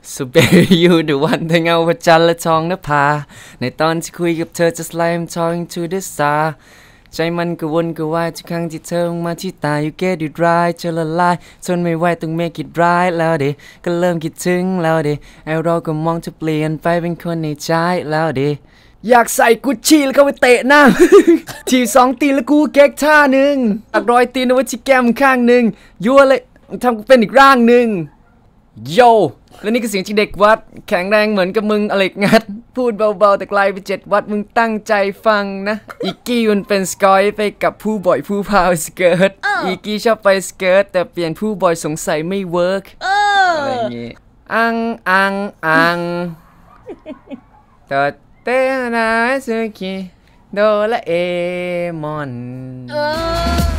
So baby you the one ทั้งเงาพระจันทร์และทองนภาในตอนที่คุยกับเธอ just like I'm talking to the star ใจมันกระวนกระวายทุกครั้งที่เธอมาที่ตา You get it right เธอละลายทนไม่ไหวต้อง make it right แล้วดิก็เริ่มคิดถึงแล้วดิไอเราก็มองเธอเปลี่ยนไปเป็นคนในใจแล้วดิอยากใส่กุชชี่แล้วก็ไปเตะหน้า ที2 ตีแล้วกูเก๊กท่าหนึ่งตักรอยตีนเอาไว้ที่แก้มข้างหนึ่งยั่วเลยทำกูเป็นอีกร่างหนึ่งโยแล้วนี่ก็เสียงจากเด็กวัดแข็งแรงเหมือนกับมึงอเล็กงัดพูดเบาๆแต่ไกลไป7 วัดมึงตั้งใจฟังนะอีกี้มันเป็นสกอยไปกับผู้บ่อยผู้พาวสเกิร์ตอีกี้ชอบไปสเกิร์ตแต่เปลี่ยนผู้บ่อยสงสัยไม่เวิร์กอะไรอย่างงี้อังต่อเต้นาสุกิโดราเอมอน